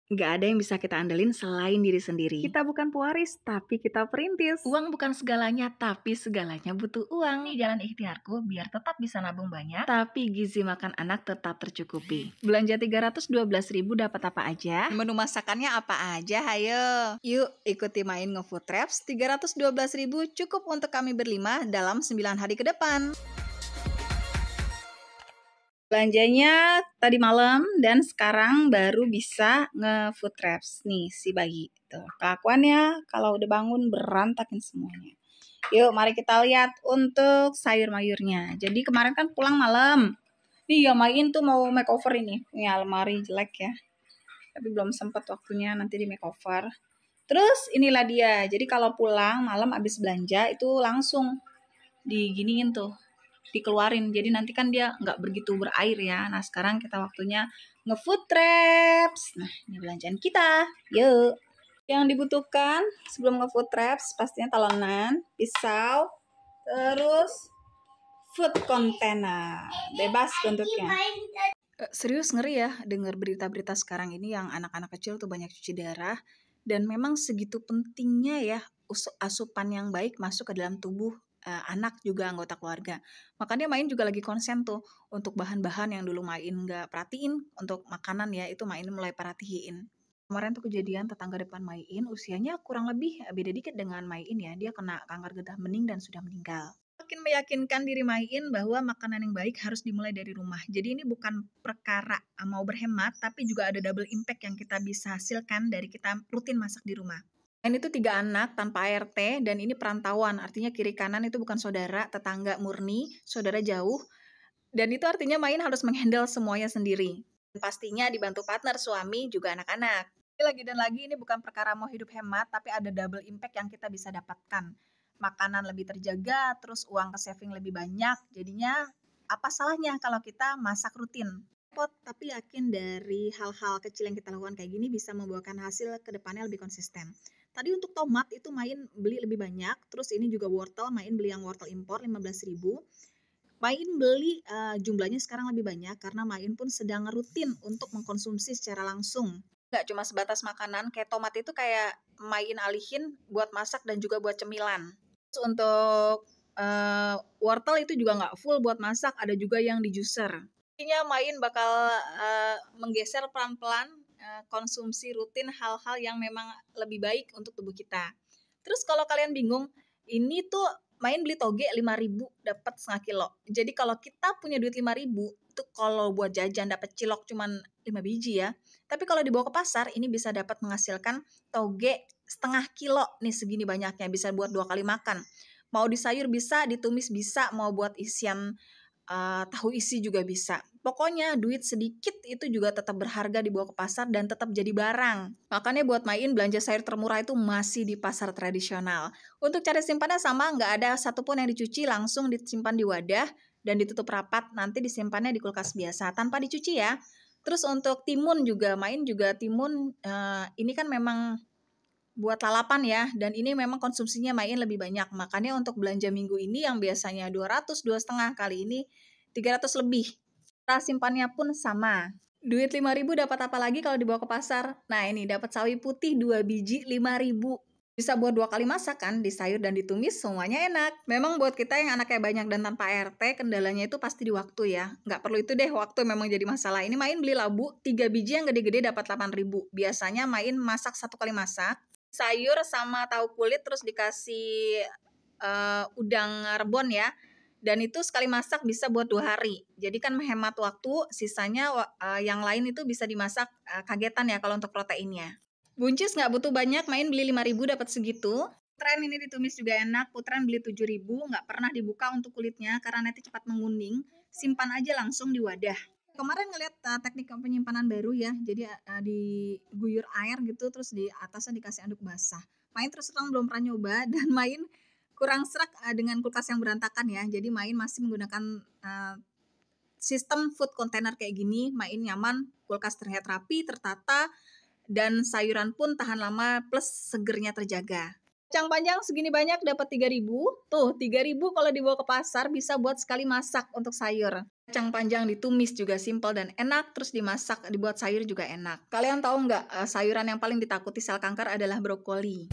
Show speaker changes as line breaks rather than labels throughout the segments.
Nggak ada yang bisa kita andelin selain diri sendiri. Kita bukan pewaris, tapi kita perintis. Uang bukan segalanya, tapi segalanya butuh uang. Ini jalan ikhtiarku biar tetap bisa nabung banyak, tapi gizi makan anak tetap tercukupi. Belanja 312.000 dapat apa aja?
Menu masakannya apa aja, hayo. Yuk ikuti main ngefood traps. 312.000 cukup untuk kami berlima dalam 9 hari ke depan. Belanjanya tadi malam dan sekarang baru bisa nge-food traps nih si bayi. Tuh, kelakuannya kalau udah bangun berantakin semuanya. Yuk mari kita lihat untuk sayur-mayurnya. Jadi kemarin kan pulang malam. Nih ya main tuh mau makeover ini. Ini almari jelek ya. Tapi belum sempat waktunya, nanti di makeover. Terus inilah dia. Jadi kalau pulang malam abis belanja itu langsung diginiin tuh, dikeluarin. Jadi nanti kan dia nggak begitu berair ya. Nah sekarang kita waktunya nge-food traps. Nah ini belanjaan kita. Yuk. Yang dibutuhkan sebelum nge-food traps pastinya talonan, pisau, terus food container. Bebas bentuknya.
Serius ngeri ya dengar berita-berita sekarang ini yang anak-anak kecil tuh banyak cuci darah. Dan memang segitu pentingnya ya asupan yang baik masuk ke dalam tubuh anak juga anggota keluarga. Makanya Main juga lagi konsen tuh untuk bahan-bahan yang dulu Main nggak perhatiin untuk makanan ya, itu Main mulai perhatiin. Kemarin tuh kejadian tetangga depan Main usianya kurang lebih beda dikit dengan Main ya, dia kena kanker getah bening dan sudah meninggal. Makin meyakinkan diri Main bahwa makanan yang baik harus dimulai dari rumah. Jadi ini bukan perkara mau berhemat, tapi juga ada double impact yang kita bisa hasilkan dari kita rutin masak di rumah. Main itu 3 anak tanpa ART dan ini perantauan, artinya kiri kanan itu bukan saudara, tetangga murni, saudara jauh. Dan itu artinya Main harus menghandle semuanya sendiri. Dan pastinya dibantu partner, suami, juga anak-anak. Lagi dan lagi ini bukan perkara mau hidup hemat, tapi ada double impact yang kita bisa dapatkan. Makanan lebih terjaga, terus uang ke saving lebih banyak. Jadinya apa salahnya kalau kita masak rutin? Tapi yakin dari hal-hal kecil yang kita lakukan kayak gini bisa membuahkan hasil ke depannya lebih konsisten. Tadi untuk tomat itu Main beli lebih banyak, terus ini juga wortel, Main beli yang wortel impor 15.000. Main beli jumlahnya sekarang lebih banyak karena Main pun sedang rutin untuk mengkonsumsi secara langsung. Nggak cuma sebatas makanan, kayak tomat itu kayak Main alihin buat masak dan juga buat cemilan. Terus untuk wortel itu juga nggak full buat masak, ada juga yang di juicer. Intinya Main bakal menggeser pelan-pelan konsumsi rutin hal-hal yang memang lebih baik untuk tubuh kita. Terus kalau kalian bingung, ini tuh Main beli toge 5.000 dapat setengah kilo. Jadi kalau kita punya duit 5.000, itu kalau buat jajan dapat cilok cuman 5 biji ya. Tapi kalau dibawa ke pasar, ini bisa dapat menghasilkan toge setengah kilo nih, segini banyaknya, bisa buat 2 kali makan. Mau di sayur bisa, ditumis bisa, mau buat isian tahu isi juga bisa. Pokoknya duit sedikit itu juga tetap berharga dibawa ke pasar dan tetap jadi barang. Makanya buat Main belanja sayur termurah itu masih di pasar tradisional. Untuk cari simpannya sama, nggak ada satupun yang dicuci, langsung disimpan di wadah dan ditutup rapat, nanti disimpannya di kulkas biasa tanpa dicuci ya. Terus untuk timun juga, Main juga timun ini kan memang buat lalapan ya, dan ini memang konsumsinya Main lebih banyak. Makanya untuk belanja minggu ini yang biasanya 200, 2,5, kali ini 300 lebih. Cara simpannya pun sama. Duit 5.000 dapat apa lagi kalau dibawa ke pasar? Nah ini dapat sawi putih 2 biji 5.000. Bisa buat 2 kali masak kan, di sayur dan ditumis semuanya enak. Memang buat kita yang anaknya banyak dan tanpa RT, kendalanya itu pasti di waktu ya. Nggak perlu itu deh, waktu memang jadi masalah. Ini Main beli labu 3 biji yang gede-gede dapat 8.000. Biasanya Main masak 1 kali masak, sayur sama tahu kulit, terus dikasih udang rebon ya. Dan itu sekali masak bisa buat 2 hari. Jadi kan menghemat waktu, sisanya yang lain itu bisa dimasak kagetan ya kalau untuk proteinnya. Buncis nggak butuh banyak, Main beli 5.000 dapat segitu. Putran ini ditumis juga enak, Putran beli 7.000, nggak pernah dibuka untuk kulitnya karena nanti cepat menguning. Simpan aja langsung di wadah. Kemarin ngeliat teknik penyimpanan baru ya, jadi diguyur air gitu, terus di atasnya dikasih anduk basah. Main terus terang belum pernah nyoba, dan Main kurang serak dengan kulkas yang berantakan ya, jadi Main masih menggunakan sistem food container kayak gini. Main nyaman, kulkas terlihat rapi, tertata, dan sayuran pun tahan lama plus segernya terjaga. Kacang panjang segini banyak dapat 3.000. Tuh, 3.000 kalau dibawa ke pasar bisa buat sekali masak untuk sayur. Kacang panjang ditumis juga simpel dan enak, terus dimasak, dibuat sayur juga enak. Kalian tahu nggak, sayuran yang paling ditakuti sel kanker adalah brokoli.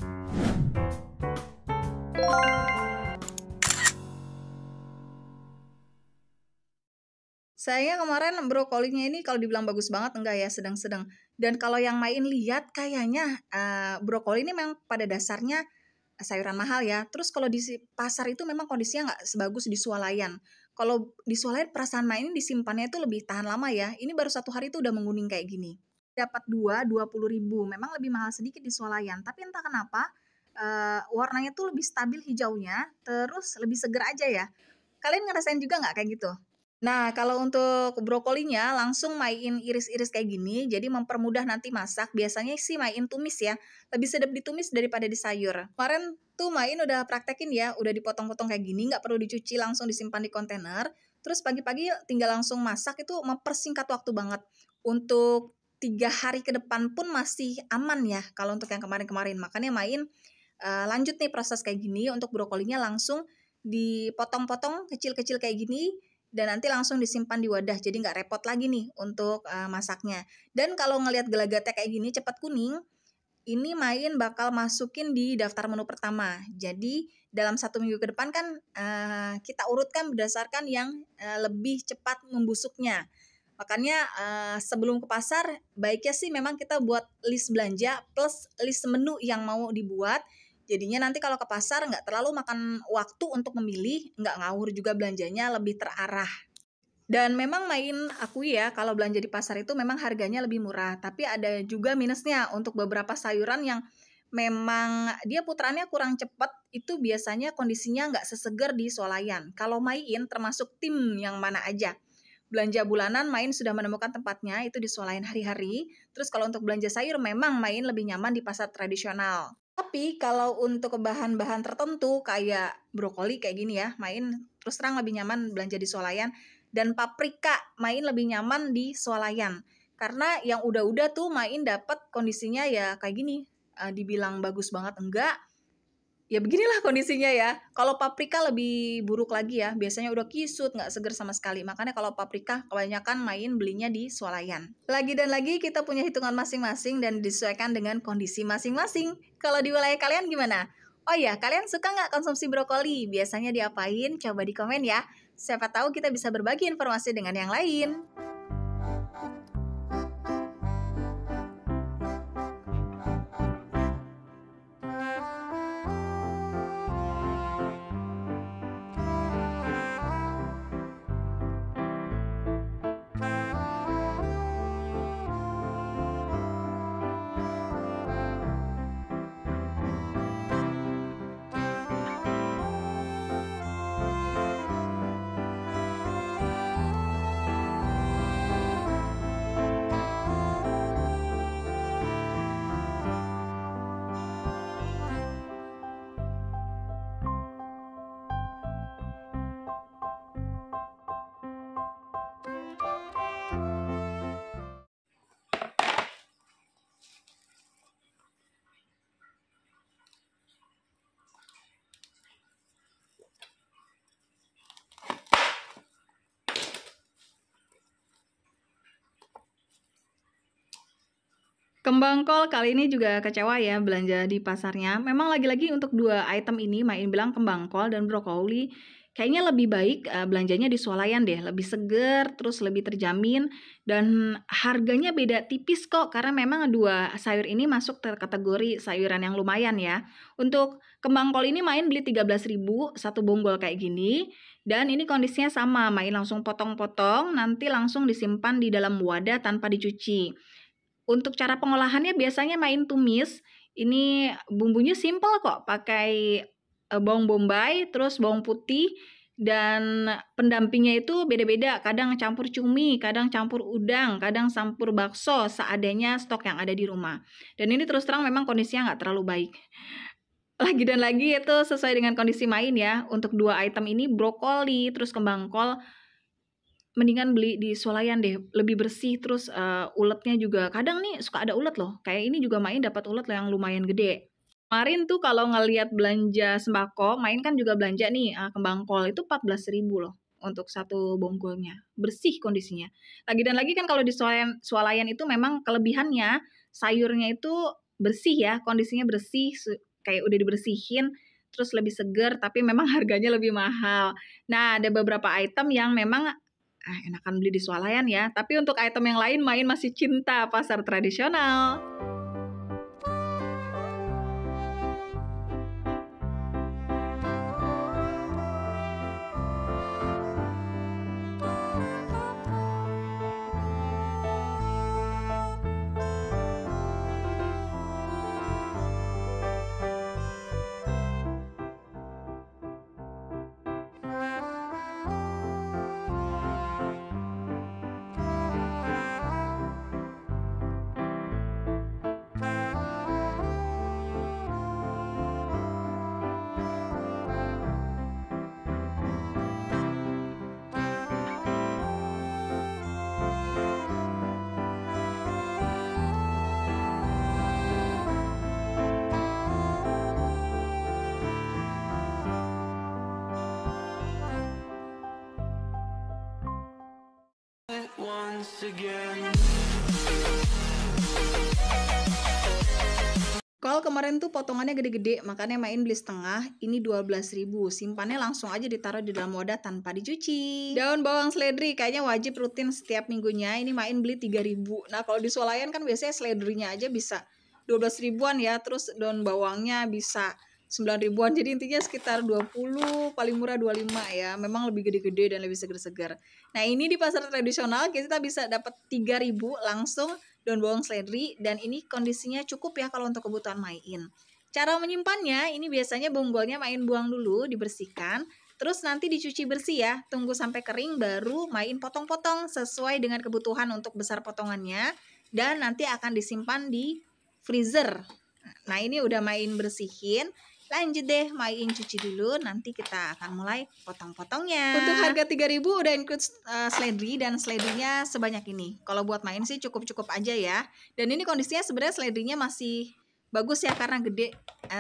Sayangnya kemarin brokolinya ini kalau dibilang bagus banget enggak ya, sedang-sedang. Dan kalau yang main lihat kayaknya brokoli ini memang pada dasarnya sayuran mahal ya. Terus kalau di pasar itu memang kondisinya nggak sebagus di swalayan. Kalau di swalayan perasaan main disimpannya itu lebih tahan lama ya. Ini baru 1 hari itu udah menguning kayak gini. Dapat 20.000. Memang lebih mahal sedikit di swalayan. Tapi entah kenapa warnanya tuh lebih stabil hijaunya. Terus lebih seger aja ya. Kalian ngerasain juga nggak kayak gitu? Nah, kalau untuk brokolinya langsung main iris-iris kayak gini, jadi mempermudah nanti masak. Biasanya sih main tumis ya, lebih sedap ditumis daripada di sayur. Kemarin tuh main udah praktekin ya, udah dipotong-potong kayak gini, nggak perlu dicuci, langsung disimpan di kontainer. Terus pagi-pagi tinggal langsung masak, itu mempersingkat waktu banget. Untuk 3 hari ke depan pun masih aman ya, kalau untuk yang kemarin-kemarin. Makanya main lanjut nih proses kayak gini, untuk brokolinya langsung dipotong-potong kecil-kecil kayak gini, dan nanti langsung disimpan di wadah, jadi nggak repot lagi nih untuk masaknya. Dan kalau ngelihat gelagatnya kayak gini cepat kuning, ini main bakal masukin di daftar menu pertama. Jadi dalam 1 minggu ke depan kan kita urutkan berdasarkan yang lebih cepat membusuknya. Makanya sebelum ke pasar baiknya sih memang kita buat list belanja plus list menu yang mau dibuat. Jadinya nanti kalau ke pasar nggak terlalu makan waktu untuk memilih, nggak ngawur juga belanjanya, lebih terarah. Dan memang main akui ya, kalau belanja di pasar itu memang harganya lebih murah. Tapi ada juga minusnya untuk beberapa sayuran yang memang dia putarannya kurang cepat, itu biasanya kondisinya nggak sesegar di swalayan. Kalau main termasuk tim yang mana aja. Belanja bulanan main sudah menemukan tempatnya, itu di swalayan hari-hari. Terus kalau untuk belanja sayur memang main lebih nyaman di pasar tradisional. Tapi kalau untuk bahan-bahan tertentu kayak brokoli kayak gini ya, main terus terang lebih nyaman belanja di swalayan. Dan paprika main lebih nyaman di swalayan. Karena yang udah-udah tuh main dapat kondisinya ya kayak gini. Dibilang bagus banget enggak, ya beginilah kondisinya ya. Kalau paprika lebih buruk lagi ya, biasanya udah kisut, nggak seger sama sekali. Makanya kalau paprika kebanyakan main belinya di swalayan. Lagi dan lagi kita punya hitungan masing-masing dan disesuaikan dengan kondisi masing-masing. Kalau di wilayah kalian gimana? Oh ya, kalian suka nggak konsumsi brokoli? Biasanya diapain? Coba di komen ya. Siapa tahu kita bisa berbagi informasi dengan yang lain. Kembang kol kali ini juga kecewa ya belanja di pasarnya. Memang lagi-lagi untuk 2 item ini main bilang kembang kol dan brokoli kayaknya lebih baik belanjanya di swalayan deh, lebih seger, terus lebih terjamin dan harganya beda tipis kok karena memang 2 sayur ini masuk kategori sayuran yang lumayan ya. Untuk kembang kol ini main beli 13.000 1 bonggol kayak gini dan ini kondisinya sama, main langsung potong-potong, nanti langsung disimpan di dalam wadah tanpa dicuci. Untuk cara pengolahannya biasanya main tumis, ini bumbunya simpel kok, pakai bawang bombay, terus bawang putih, dan pendampingnya itu beda-beda, kadang campur cumi, kadang campur udang, kadang campur bakso, seadanya stok yang ada di rumah. Dan ini terus terang memang kondisinya nggak terlalu baik. Lagi dan lagi itu sesuai dengan kondisi main ya, untuk 2 item ini brokoli, terus kembang kol, mendingan beli di swalayan deh, lebih bersih terus uletnya juga kadang nih suka ada ulet loh. Kayak ini juga main dapat ulet yang lumayan gede. Kemarin tuh kalau ngelihat belanja sembako, Main kan juga belanja nih kembang kol itu 14.000 loh untuk satu bongkulnya. Bersih kondisinya. Lagi dan lagi kan kalau di swalayan itu memang kelebihannya sayurnya itu bersih ya, kondisinya bersih kayak udah dibersihin terus lebih seger tapi memang harganya lebih mahal. Nah, ada beberapa item yang memang enakan beli di swalayan ya, tapi untuk item yang lain Main masih cinta pasar tradisional. Kalau kemarin tuh potongannya gede-gede, makanya Main beli setengah, ini 12.000. Simpannya langsung aja ditaruh di dalam wadah tanpa dicuci. Daun bawang seledri kayaknya wajib rutin setiap minggunya, ini Main beli 3.000. Nah kalau di swalayan kan biasanya seledrinya aja bisa 12 ribuan ya, terus daun bawangnya bisa 9 ribuan, jadi intinya sekitar 20, paling murah 25 ya. Memang lebih gede-gede dan lebih segar-segar. Nah ini di pasar tradisional kita bisa dapat 3.000 langsung daun bawang seledri, dan ini kondisinya cukup ya kalau untuk kebutuhan Main. Cara menyimpannya, ini biasanya bonggolnya Main buang dulu, dibersihkan, terus nanti dicuci bersih ya, tunggu sampai kering baru Main potong-potong sesuai dengan kebutuhan untuk besar potongannya, dan nanti akan disimpan di freezer. Nah ini udah Main bersihin, lanjut deh Main cuci dulu, nanti kita akan mulai potong-potongnya. Untuk harga 3.000 udah include seledri, dan seledrinya sebanyak ini. Kalau buat Main sih cukup-cukup aja ya. Dan ini kondisinya sebenarnya seledrinya masih bagus ya karena gede,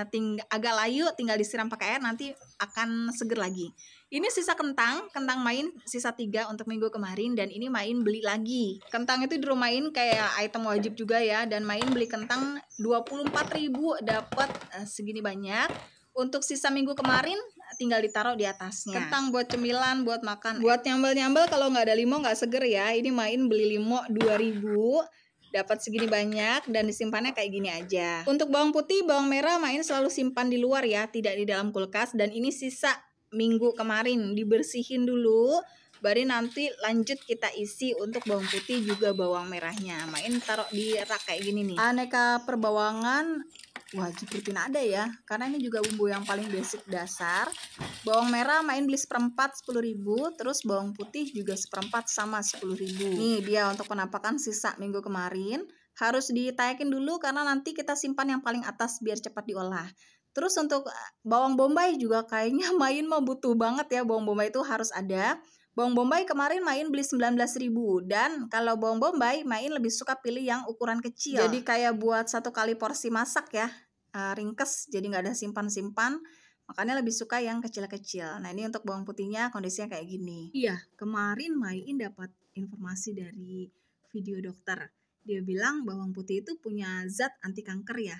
agak layu, tinggal disiram pakai air nanti akan seger lagi. Ini sisa kentang Main sisa 3 untuk minggu kemarin, dan ini Main beli lagi. Kentang itu di rumah Main kayak item wajib juga ya, dan Main beli kentang 24.000 dapat segini banyak. Untuk sisa minggu kemarin tinggal ditaruh di atasnya. Kentang buat cemilan, buat makan, buat nyambel-nyambel kalau nggak ada limo nggak seger ya. Ini Main beli limo 2.000, dapat segini banyak, dan disimpannya kayak gini aja. Untuk bawang putih, bawang merah Main selalu simpan di luar ya, tidak di dalam kulkas, dan ini sisa minggu kemarin, dibersihin dulu, baru nanti lanjut kita isi untuk bawang putih juga bawang merahnya. Main taruh di rak kayak gini nih. Aneka perbawangan wajib rutin ada ya, karena ini juga bumbu yang paling basic dasar. Bawang merah Main beli seperempat 10.000, terus bawang putih juga seperempat sama 10.000. Nih dia untuk penampakan sisa minggu kemarin, harus ditayakin dulu karena nanti kita simpan yang paling atas biar cepat diolah. Terus untuk bawang bombay juga kayaknya Main mau butuh banget ya, bawang bombay itu harus ada. Bawang bombay kemarin Main beli 19.000, dan kalau bawang bombay Main lebih suka pilih yang ukuran kecil. Jadi kayak buat 1 kali porsi masak ya, ringkes, jadi nggak ada simpan-simpan. Makanya lebih suka yang kecil-kecil. Nah ini untuk bawang putihnya kondisinya kayak gini. Iya, kemarin Main dapat informasi dari video dokter. Dia bilang bawang putih itu punya zat anti kanker ya.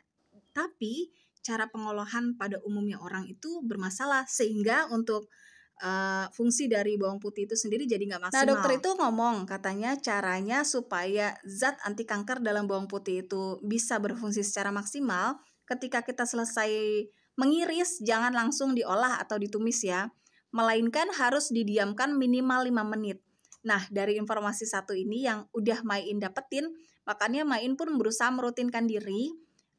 Tapi cara pengolahan pada umumnya orang itu bermasalah, sehingga untuk fungsi dari bawang putih itu sendiri jadi nggak maksimal. Nah dokter itu ngomong, katanya caranya supaya zat anti kanker dalam bawang putih itu bisa berfungsi secara maksimal, ketika kita selesai mengiris jangan langsung diolah atau ditumis ya, melainkan harus didiamkan minimal 5 menit. Nah dari informasi satu ini yang udah Main dapetin, makanya Main pun berusaha merutinkan diri.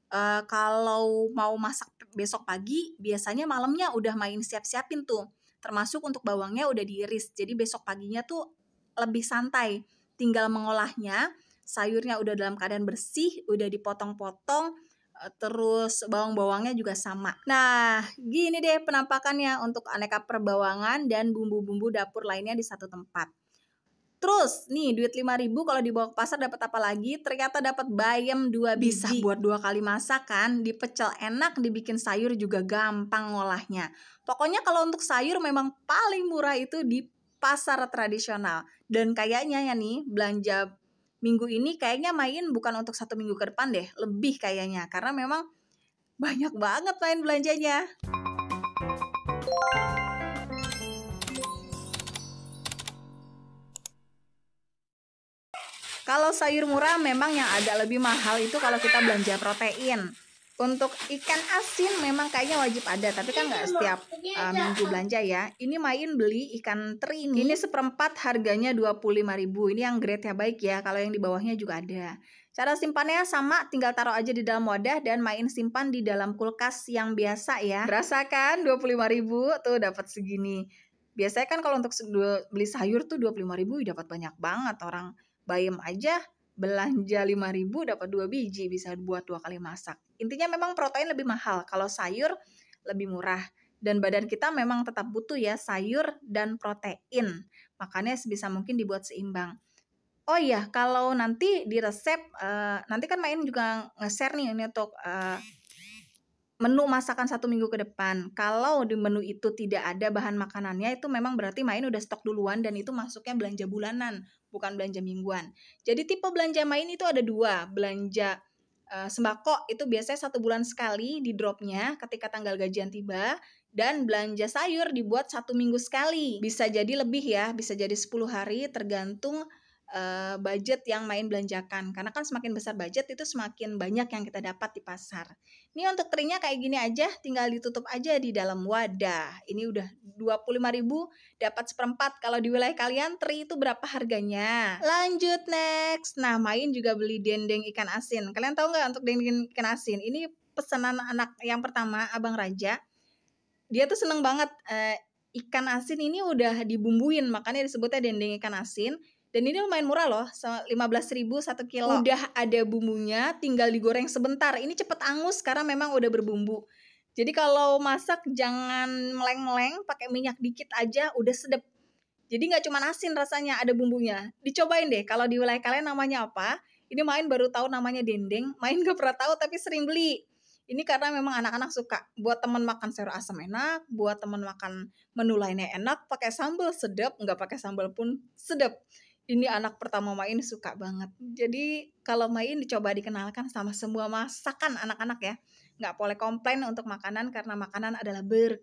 Kalau mau masak besok pagi, biasanya malamnya udah Main siap-siapin tuh, termasuk untuk bawangnya udah diiris, jadi besok paginya tuh lebih santai, tinggal mengolahnya, sayurnya udah dalam keadaan bersih, udah dipotong-potong, terus bawang-bawangnya juga sama. Nah gini deh penampakannya untuk aneka perbawangan dan bumbu-bumbu dapur lainnya di satu tempat. Terus nih duit 5.000 kalau dibawa ke pasar dapat apa lagi? Ternyata dapat bayam 2 biji. Bisa buat 2 kali masak kan, dipecel enak, dibikin sayur juga gampang ngolahnya. Pokoknya kalau untuk sayur memang paling murah itu di pasar tradisional. Dan kayaknya ya nih belanja minggu ini kayaknya main bukan untuk 1 minggu ke depan deh, lebih kayaknya. Karena memang banyak banget main belanjanya. Kalau sayur murah memang yang agak lebih mahal itu kalau kita belanja protein. Untuk ikan asin memang kayaknya wajib ada, tapi kan nggak setiap minggu belanja ya. Ini main beli ikan teri ini seperempat harganya 25.000. Ini yang grade-nya baik ya, kalau yang di bawahnya juga ada. Cara simpannya sama, tinggal taruh aja di dalam wadah dan main simpan di dalam kulkas yang biasa ya. Berasa kan 25.000 tuh dapat segini. Biasanya kan kalau untuk beli sayur tuh 25.000 dapat banyak banget. Orang bayam aja belanja 5.000 dapat 2 biji, bisa buat 2 kali masak. Intinya memang protein lebih mahal, kalau sayur lebih murah. Dan badan kita memang tetap butuh ya sayur dan protein. Makanya sebisa mungkin dibuat seimbang. Oh iya, kalau nanti di resep, nanti kan main juga nge-share nih ini untuk menu masakan 1 minggu ke depan. Kalau di menu itu tidak ada bahan makanannya, itu memang berarti main udah stok duluan dan itu masuknya belanja bulanan, bukan belanja mingguan. Jadi tipe belanja main itu ada 2, belanja sembako itu biasanya 1 bulan sekali di dropnya ketika tanggal gajian tiba, dan belanja sayur dibuat 1 minggu sekali. Bisa jadi lebih ya, bisa jadi 10 hari tergantung budget yang main belanjakan. Karena kan semakin besar budget itu semakin banyak yang kita dapat di pasar. Ini untuk terinya kayak gini aja, tinggal ditutup aja di dalam wadah. Ini udah 25.000 dapat seperempat. Kalau di wilayah kalian teri itu berapa harganya? Lanjut next. Nah, main juga beli dendeng ikan asin. Kalian tahu nggak untuk dendeng ikan asin? Ini pesanan anak yang pertama, Abang Raja. Dia tuh seneng banget ikan asin ini udah dibumbuin, makanya disebutnya dendeng ikan asin. Dan ini lumayan murah loh, 15.000 1 kilo. Udah ada bumbunya, tinggal digoreng sebentar. Ini cepet angus karena memang udah berbumbu. Jadi kalau masak jangan meleng-meleng, pakai minyak dikit aja udah sedep. Jadi nggak cuma asin rasanya, ada bumbunya. Dicobain deh, kalau di wilayah kalian namanya apa? Ini main baru tahu namanya dendeng, main gak pernah tahu tapi sering beli. Ini karena memang anak-anak suka. Buat temen makan sayur asam enak, buat temen makan menu lainnya enak, pakai sambal sedap, nggak pakai sambal pun sedap. Ini anak pertama main suka banget. Jadi kalau main dicoba dikenalkan sama semua masakan anak-anak ya. Nggak boleh komplain untuk makanan karena makanan adalah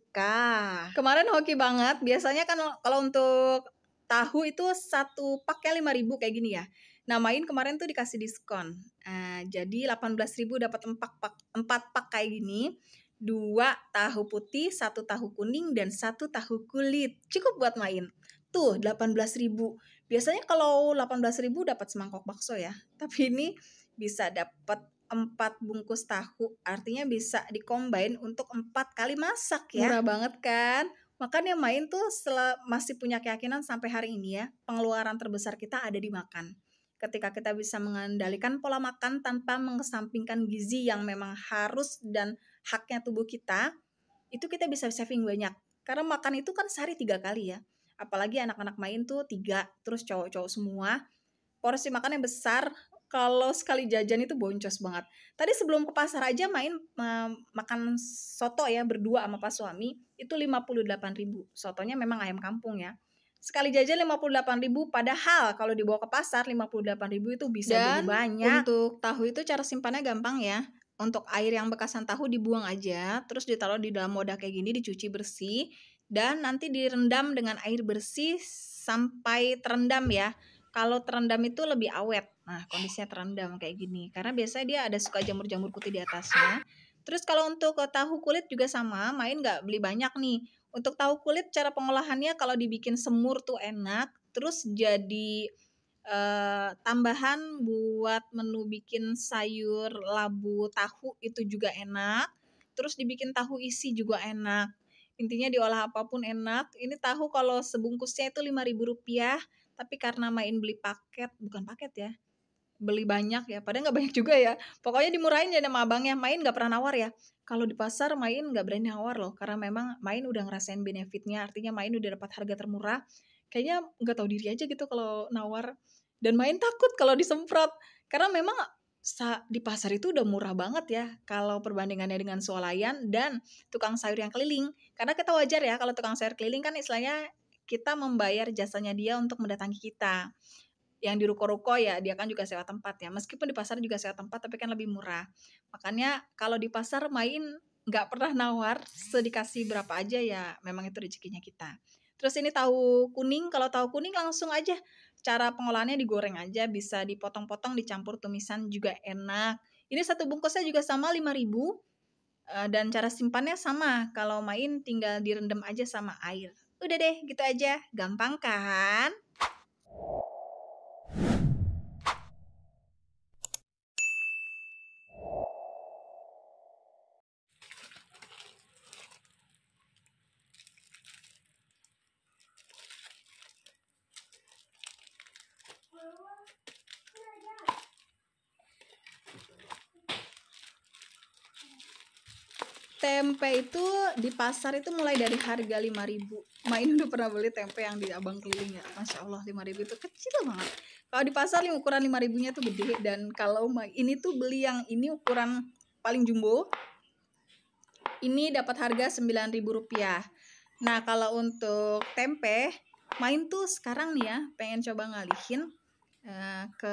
berkah. Kemarin hoki banget. Biasanya kan kalau untuk tahu itu 1 paknya 5.000 kayak gini ya. Nah main kemarin tuh dikasih diskon. Jadi 18.000 dapat 4 pak kayak gini. 2 tahu putih, 1 tahu kuning, dan 1 tahu kulit. Cukup buat main. Tuh 18.000. Biasanya kalau 18.000 dapat semangkok bakso ya. Tapi ini bisa dapat 4 bungkus tahu. Artinya bisa dikombain untuk 4 kali masak ya. Murah banget kan? Makanya main tuh masih punya keyakinan sampai hari ini ya. Pengeluaran terbesar kita ada di makan. Ketika kita bisa mengendalikan pola makan tanpa mengesampingkan gizi yang memang harus dan haknya tubuh kita, itu kita bisa saving banyak. Karena makan itu kan sehari 3 kali ya. Apalagi anak-anak main tuh 3, terus cowok-cowok semua. Porsi makannya besar, kalau sekali jajan itu boncos banget. Tadi sebelum ke pasar aja main makan soto ya berdua sama pas suami, itu 58.000. Sotonya memang ayam kampung ya. Sekali jajan 58.000, padahal kalau dibawa ke pasar 58.000 itu bisa jadi banyak. Untuk tahu itu cara simpannya gampang ya. Untuk air yang bekasan tahu dibuang aja, terus ditaruh di dalam wadah kayak gini, dicuci bersih, dan nanti direndam dengan air bersih sampai terendam ya. Kalau terendam itu lebih awet. Nah, kondisinya terendam kayak gini. Karena biasanya dia ada suka jamur-jamur putih di atasnya. Terus kalau untuk tahu kulit juga sama, main nggak beli banyak nih. Untuk tahu kulit cara pengolahannya kalau dibikin semur tuh enak. Terus jadi tambahan buat menu bikin sayur labu tahu itu juga enak. Terus dibikin tahu isi juga enak. Intinya diolah apapun enak. Ini tahu kalau sebungkusnya itu Rp5.000, tapi karena main beli paket, bukan paket ya, beli banyak ya, padahal nggak banyak juga ya. Pokoknya dimurahin ya sama abangnya, main nggak pernah nawar ya. Kalau di pasar main nggak berani nawar loh, karena memang main udah ngerasain benefitnya, artinya main udah dapat harga termurah. kayaknya nggak tahu diri aja gitu kalau nawar, dan main takut kalau disemprot karena memang di pasar itu udah murah banget ya kalau perbandingannya dengan swalayan dan tukang sayur yang keliling, karena kita wajar ya kalau tukang sayur keliling kan istilahnya kita membayar jasanya dia untuk mendatangi kita. Yang di ruko-ruko ya dia kan juga sewa tempat ya, meskipun di pasar juga sewa tempat tapi kan lebih murah. Makanya kalau di pasar main nggak pernah nawar, sedikasih berapa aja ya memang itu rezekinya kita. Terus ini tahu kuning, kalau tahu kuning langsung aja cara pengolahannya digoreng aja, bisa dipotong-potong dicampur tumisan juga enak. Ini satu bungkusnya juga sama 5.000, dan cara simpannya sama, kalau main tinggal direndam aja sama air. Udah deh gitu aja, gampang kan? Tempe itu di pasar itu mulai dari harga 5.000. Main udah pernah beli tempe yang di abang keliling ya, Masya Allah 5.000 itu kecil banget. Kalau di pasar yang ukuran 5.000-nya tuh gede, dan kalau ini tuh beli yang ini ukuran paling jumbo, ini dapat harga Rp9.000. Nah kalau untuk tempe, main tuh sekarang nih ya pengen coba ngalihin ke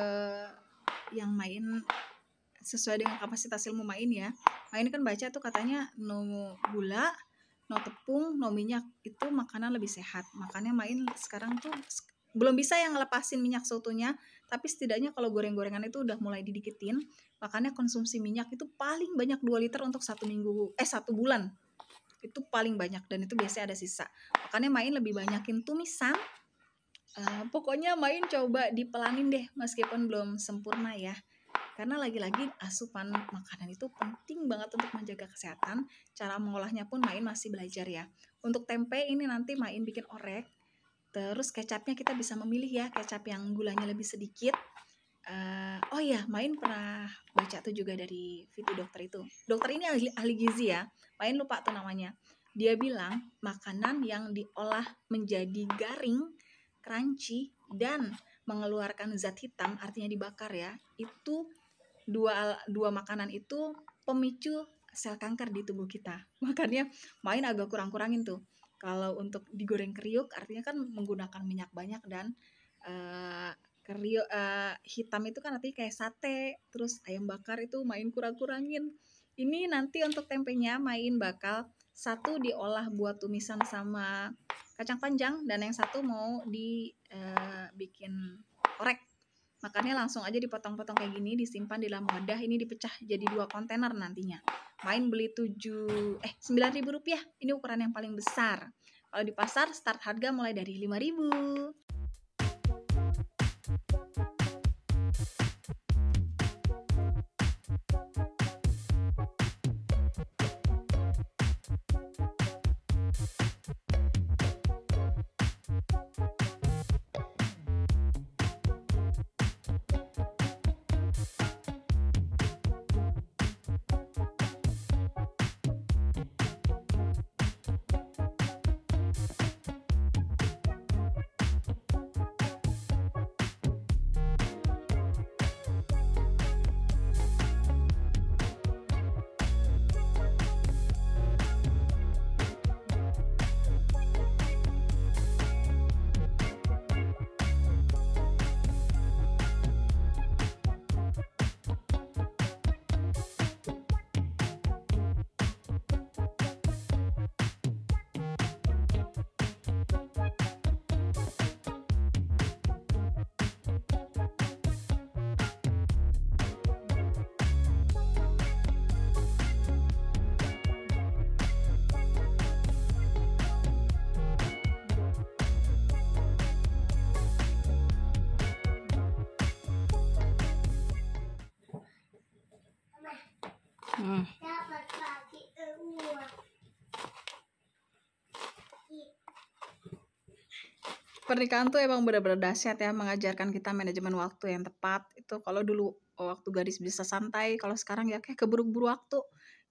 yang main sesuai dengan kapasitas ilmu main ya. Main kan baca tuh katanya no gula, no tepung, no minyak, itu makanan lebih sehat. Makanya main sekarang tuh belum bisa yang ngelepasin minyak seutuhnya, tapi setidaknya kalau goreng-gorengan itu udah mulai didikitin. Makanya konsumsi minyak itu paling banyak 2 liter untuk 1 bulan. Itu paling banyak, dan itu biasanya ada sisa. Makanya main lebih banyakin tumisan. Pokoknya main coba dipelanin deh meskipun belum sempurna ya. Karena lagi-lagi asupan makanan itu penting banget untuk menjaga kesehatan. Cara mengolahnya pun main masih belajar ya. Untuk tempe ini nanti main bikin orek. Terus kecapnya kita bisa memilih ya, kecap yang gulanya lebih sedikit. Oh ya, main pernah baca tuh juga dari video dokter itu. Dokter ini ahli gizi ya. Main lupa tuh namanya. Dia bilang makanan yang diolah menjadi garing, crunchy, dan mengeluarkan zat hitam, artinya dibakar ya, itu dua makanan itu pemicu sel kanker di tubuh kita. Makanya main agak kurang-kurangin tuh. Kalau untuk digoreng kriuk artinya kan menggunakan minyak banyak, dan kriuk hitam itu kan artinya kayak sate, terus ayam bakar itu main kurang-kurangin. Ini nanti untuk tempenya main bakal satu diolah buat tumisan sama kacang panjang, dan yang satu mau dibikin orek. Makanya langsung aja dipotong-potong kayak gini, disimpan di dalam wadah, ini dipecah jadi 2 kontainer nantinya. Main beli Rp9.000, ini ukuran yang paling besar. Kalau di pasar start harga mulai dari Rp5.000. Pernikahan tuh emang benar-benar dahsyat ya, mengajarkan kita manajemen waktu yang tepat. Itu kalau dulu waktu gadis bisa santai, kalau sekarang ya kayak keburu-buru waktu.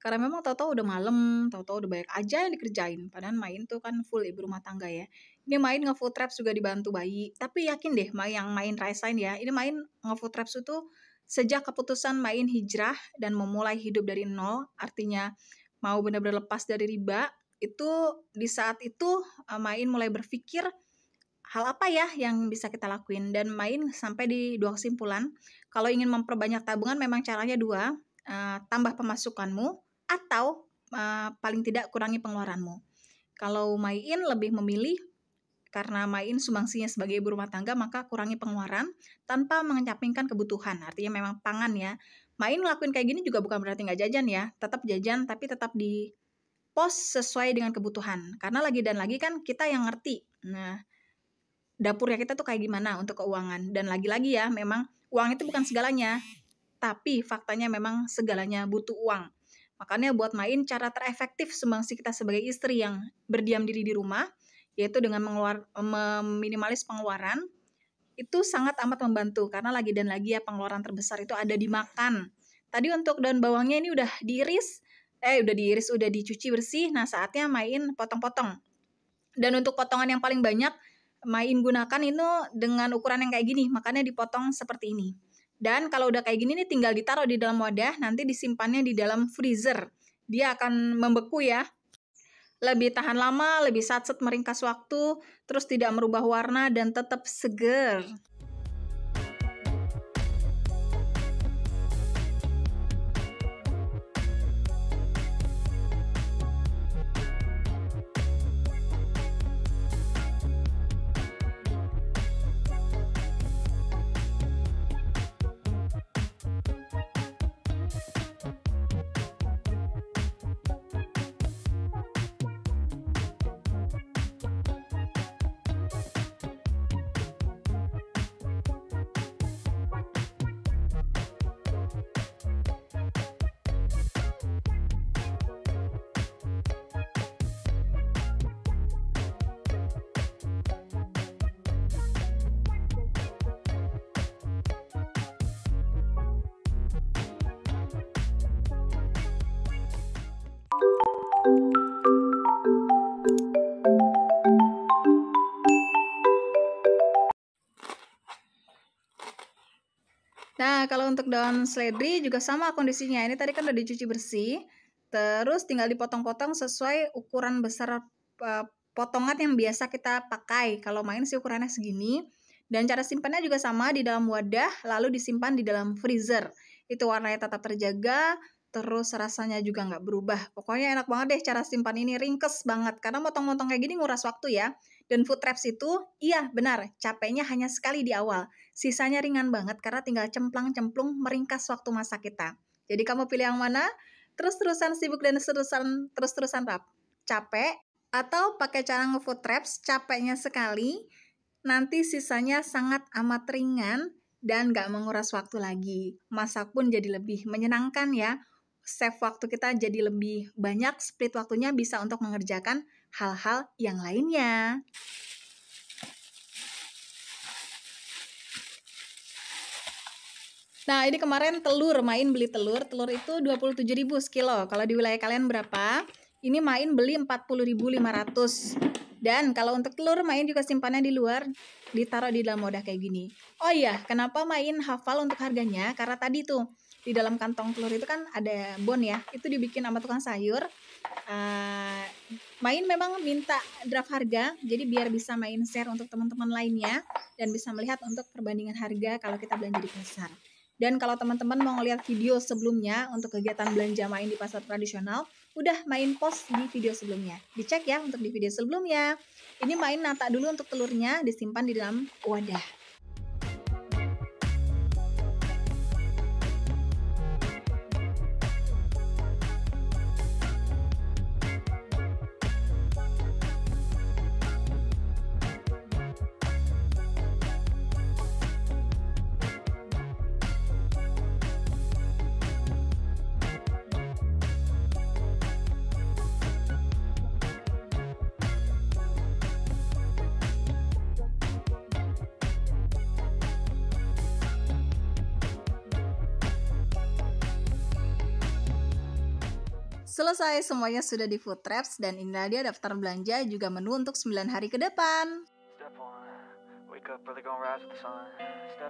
Karena memang tahu-tahu udah malam, tahu-tahu udah banyak aja yang dikerjain. Padahal main tuh kan full ibu rumah tangga ya. Ini main nge-food traps juga dibantu bayi. Tapi yakin deh yang main Rasain ya, ini main nge-food traps itu sejak keputusan main hijrah dan memulai hidup dari nol, artinya mau benar-benar lepas dari riba, itu di saat itu main mulai berpikir hal apa ya yang bisa kita lakuin, dan main sampai di dua kesimpulan. Kalau ingin memperbanyak tabungan memang caranya dua, tambah pemasukanmu atau paling tidak kurangi pengeluaranmu. Kalau main lebih memilih, karena main sumbangsinya sebagai ibu rumah tangga, maka kurangi pengeluaran tanpa mengecampingkan kebutuhan, artinya memang pangan ya. Main ngelakuin kayak gini juga bukan berarti nggak jajan ya, tetap jajan tapi tetap di pos sesuai dengan kebutuhan, karena lagi dan lagi kan kita yang ngerti. Nah, dapurnya kita tuh kayak gimana untuk keuangan. Dan lagi-lagi ya, memang uang itu bukan segalanya, tapi faktanya memang segalanya butuh uang. Makanya buat main cara terefektif sumbangsi kita sebagai istri yang berdiam diri di rumah, yaitu dengan meminimalis pengeluaran, itu sangat amat membantu. Karena lagi dan lagi ya, pengeluaran terbesar itu ada di makan. Tadi untuk daun bawangnya ini udah dicuci bersih. Nah, saatnya main potong-potong. Dan untuk potongan yang paling banyak, main gunakan itu dengan ukuran yang kayak gini, makanya dipotong seperti ini. Dan kalau udah kayak gini nih, tinggal ditaruh di dalam wadah, nanti disimpannya di dalam freezer. Dia akan membeku ya, lebih tahan lama, lebih satset meringkas waktu, terus tidak merubah warna dan tetap seger. Nah, kalau untuk daun seledri juga sama kondisinya. Ini tadi kan udah dicuci bersih, terus tinggal dipotong-potong sesuai ukuran besar potongan yang biasa kita pakai. Kalau main sih ukurannya segini. Dan cara simpannya juga sama, di dalam wadah, lalu disimpan di dalam freezer. Itu warnanya tetap terjaga, terus rasanya juga nggak berubah. Pokoknya enak banget deh cara simpan ini, ringkes banget. Karena motong-motong kayak gini nguras waktu ya. Dan food traps itu, iya benar, capeknya hanya sekali di awal. Sisanya ringan banget karena tinggal cemplang-cemplung meringkas waktu masak kita. Jadi kamu pilih yang mana? Terus-terusan sibuk dan terus-terusan capek, atau pakai cara nge-food traps, capeknya sekali, nanti sisanya sangat amat ringan dan gak menguras waktu lagi. Masak pun jadi lebih menyenangkan ya. Save waktu kita jadi lebih banyak, split waktunya bisa untuk mengerjakan hal-hal yang lainnya. Nah, ini kemarin main beli telur itu 27.000 sekilo. Kalau di wilayah kalian berapa? Ini main beli 40.500. Dan kalau untuk telur, main juga simpannya di luar, ditaruh di dalam wadah kayak gini. Oh iya, kenapa main hafal untuk harganya? Karena tadi tuh di dalam kantong telur itu kan ada bon ya, itu dibikin sama tukang sayur. Main memang minta draft harga, jadi biar bisa main share untuk teman-teman lainnya dan bisa melihat untuk perbandingan harga kalau kita belanja di pasar. Dan kalau teman-teman mau ngeliat video sebelumnya untuk kegiatan belanja main di pasar tradisional, udah main post di video sebelumnya. Dicek ya untuk di video sebelumnya. Ini main nata dulu untuk telurnya, disimpan di dalam wadah. Selesai, semuanya sudah di Food Traps dan inilah dia daftar belanja juga menu untuk 9 hari ke depan.
Step 1, wake up early, gonna rise with the sun. Step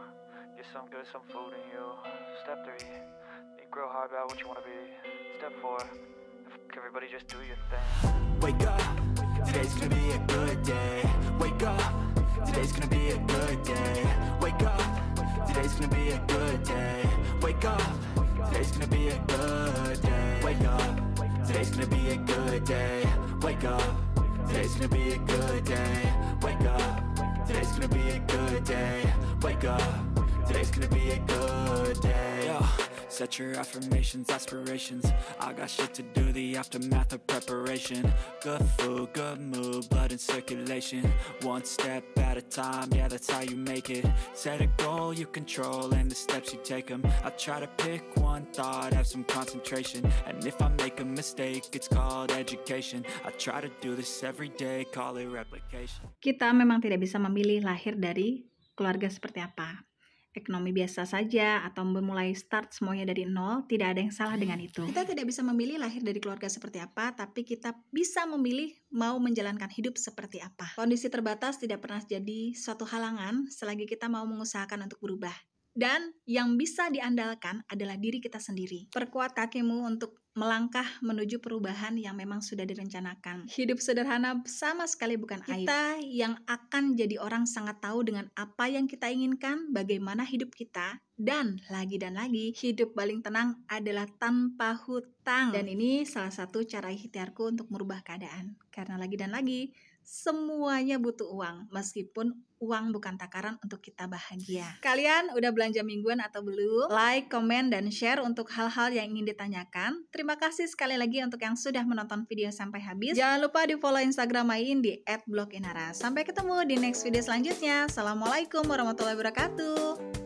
2, get some good, some food in you. Step 3, think real hard about what you wanna be. Step 4, everybody just do your thing. Wake up, today's gonna be a good day. Wake up, today's gonna be a good day. Wake up, today's gonna be a good day. Wake up, today's gonna be a good day. Wake up, today's gonna be a good day. Wake up, today's gonna be a good day. Wake up, today's gonna be a good day. Wake up, today's gonna be a good day. Yo, set your affirmations, aspirations. I got shit to do, the aftermath of preparation. Good food, good mood, blood in circulation. One step at a time, yeah, that's how you make it. Set a goal you control and the steps you take them. I try to pick one thought, have some concentration. And if I make a mistake, it's called education. I try to do this every day, call it replication.
Kita memang tidak bisa memilih lahir dari keluarga seperti apa. Ekonomi biasa saja atau memulai start semuanya dari nol, tidak ada yang salah dengan itu.
Kita tidak bisa memilih lahir dari keluarga seperti apa, tapi kita bisa memilih mau menjalankan hidup seperti apa. Kondisi terbatas tidak pernah jadi suatu halangan selagi kita mau mengusahakan untuk berubah. Dan yang bisa diandalkan adalah diri kita sendiri. Perkuat kakimu untuk melangkah menuju perubahan yang memang sudah direncanakan. Hidup sederhana sama sekali bukan aib. Kita yang akan jadi orang sangat tahu dengan apa yang kita inginkan, bagaimana hidup kita, dan lagi, hidup paling tenang adalah tanpa hutang. Dan ini salah satu cara ikhtiarku untuk merubah keadaan. Karena lagi, semuanya butuh uang, meskipun uang bukan takaran untuk kita bahagia. Kalian udah belanja mingguan atau belum? Like, komen, dan share untuk hal-hal yang ingin ditanyakan. Terima kasih sekali lagi untuk yang sudah menonton video sampai habis. Jangan lupa di follow Instagram Main di @bloginara. Sampai ketemu di next video selanjutnya. Assalamualaikum warahmatullahi wabarakatuh.